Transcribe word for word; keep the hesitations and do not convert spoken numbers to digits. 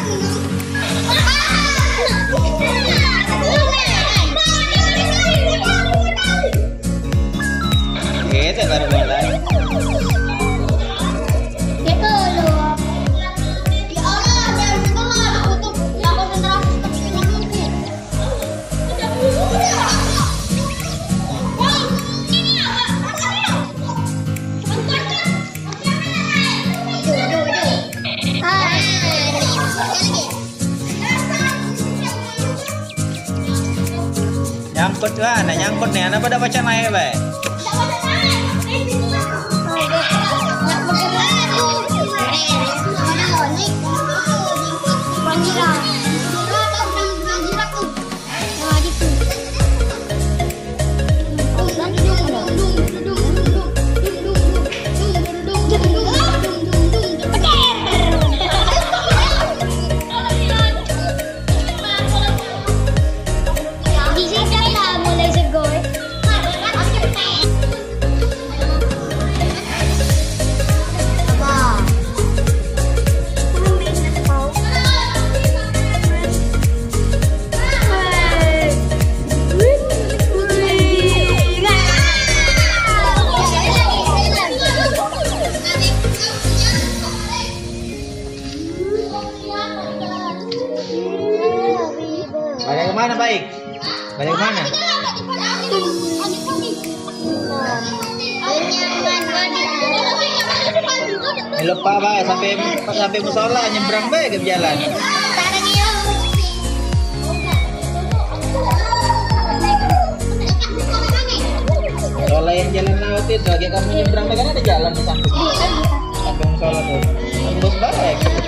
Kita baru mulai. Nyangkut lah, nah nyangkut nih, apa pada baca naik baik? Balik kemana baik? Balik kemana? Eh, lupa baik sampai sampai musola nyebrang baik ke jalan. Kalau yang jalan laut itu lagi kamu nyebrang kan ada jalan di samping. Sampai musola tuh. Tembus baik.